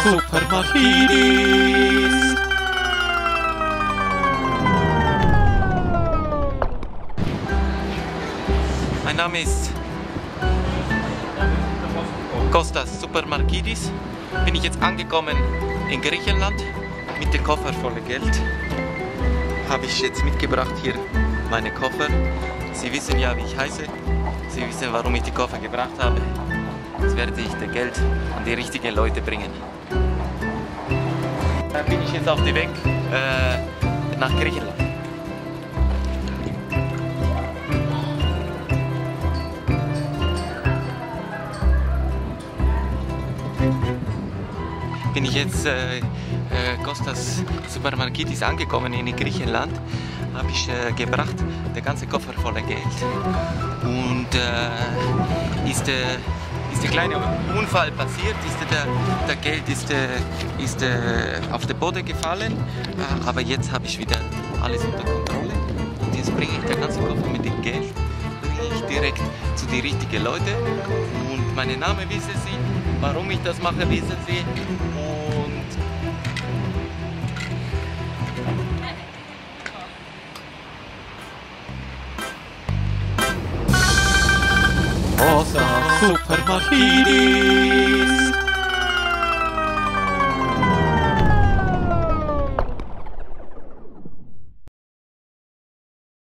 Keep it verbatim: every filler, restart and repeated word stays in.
Super Markiris. Mein Name ist Kostas Super Markiris. Bin ich jetzt angekommen in Griechenland mit dem Koffer voller Geld. Habe ich jetzt mitgebracht hier meine Koffer. Sie wissen ja, wie ich heiße. Sie wissen, warum ich die Koffer gebracht habe. Jetzt werde ich das Geld an die richtigen Leute bringen. Dann bin ich jetzt auf dem Weg äh, nach Griechenland. Bin ich jetzt äh, äh, Kostas Super Markiris angekommen in Griechenland, habe ich äh, gebracht, der ganze Koffer voller Geld. Und äh, ist, äh, ist der kleine Unfall passiert, ist der, der Geld ist, äh, ist äh, auf den Boden gefallen, äh, aber jetzt habe ich wieder alles unter Kontrolle. Und jetzt bringe ich den ganzen Koffer mit dem Geld bringe ich direkt zu den richtigen Leuten. Und meinen Namen wissen sie, warum ich das mache, wissen sie. Kostas Super Markiris.